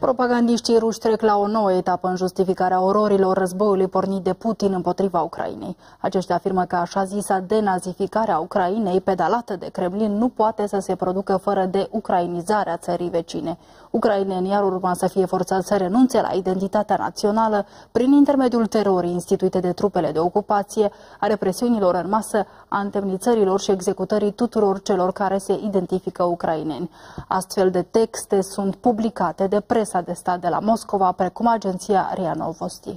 Propagandiștii ruși trec la o nouă etapă în justificarea ororilor războiului pornit de Putin împotriva Ucrainei. Aceștia afirmă că așa zisa denazificare a Ucrainei, pedalată de Kremlin, nu poate să se producă fără de ucrainizarea țării vecine. Ucrainenii ar urma să fie forțați să renunțe la identitatea națională prin intermediul terorii instituite de trupele de ocupație, a represiunilor în masă, a întemnițărilor și executării tuturor celor care se identifică ucraineni. Astfel de texte sunt publicate de presa de stat de la Moscova, precum agenția RIA Novosti.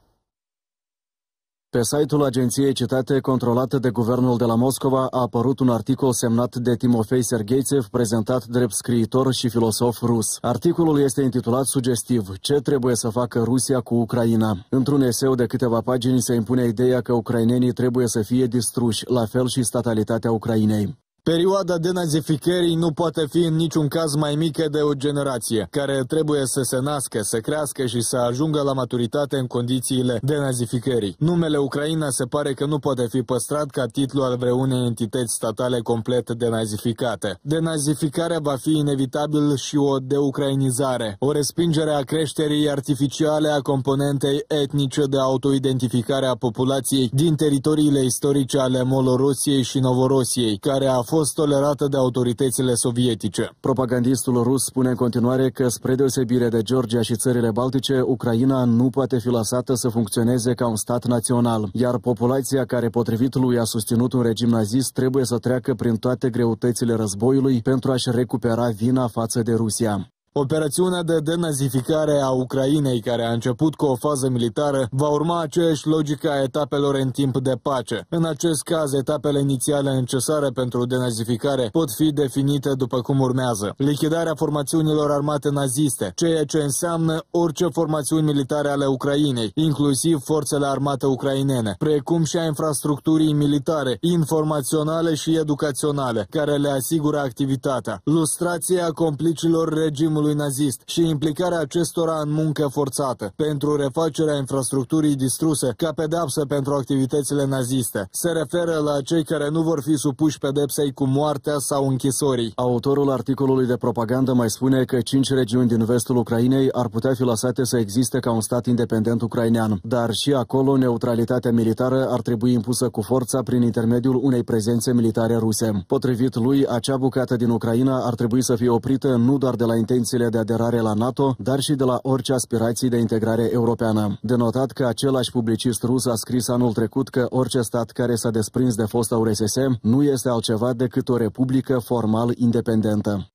Pe site-ul agenției citate, controlată de guvernul de la Moscova, a apărut un articol semnat de Timofei Sergeitsev, prezentat drept scriitor și filosof rus. Articolul este intitulat sugestiv: Ce trebuie să facă Rusia cu Ucraina? Într-un eseu de câteva pagini se impune ideea că ucrainenii trebuie să fie distruși, la fel și statalitatea Ucrainei. Perioada denazificării nu poate fi în niciun caz mai mică de o generație, care trebuie să se nască, să crească și să ajungă la maturitate în condițiile denazificării. Numele Ucraina se pare că nu poate fi păstrat ca titlu al vreunei entități statale complet denazificate. Denazificarea va fi inevitabil și o deucrainizare, o respingere a creșterii artificiale a componentei etnice de autoidentificare a populației din teritoriile istorice ale Molorosiei și Novorosiei, care a fost tolerată de autoritățile sovietice. Propagandistul rus spune în continuare că, spre deosebire de Georgia și țările baltice, Ucraina nu poate fi lăsată să funcționeze ca un stat național, iar populația care, potrivit lui, a susținut un regim nazist trebuie să treacă prin toate greutățile războiului pentru a-și recupera vina față de Rusia. Operațiunea de denazificare a Ucrainei, care a început cu o fază militară, va urma aceeași logică a etapelor în timp de pace. În acest caz, etapele inițiale necesare pentru denazificare pot fi definite după cum urmează: lichidarea formațiunilor armate naziste, ceea ce înseamnă orice formațiuni militare ale Ucrainei, inclusiv forțele armate ucrainene, precum și a infrastructurii militare, informaționale și educaționale, care le asigură activitatea, lustrația complicilor regimului nazist și implicarea acestora în muncă forțată pentru refacerea infrastructurii distruse ca pedeapsă pentru activitățile naziste. Se referă la cei care nu vor fi supuși pedepsei cu moartea sau închisorii. Autorul articolului de propagandă mai spune că 5 regiuni din vestul Ucrainei ar putea fi lăsate să existe ca un stat independent ucrainean, dar și acolo neutralitatea militară ar trebui impusă cu forța prin intermediul unei prezențe militare ruse. Potrivit lui, acea bucată din Ucraina ar trebui să fie oprită nu doar de la intențiile de aderare la NATO, dar și de la orice aspirații de integrare europeană. De notat că același publicist rus a scris anul trecut că orice stat care s-a desprins de fosta URSS nu este altceva decât o republică formal independentă.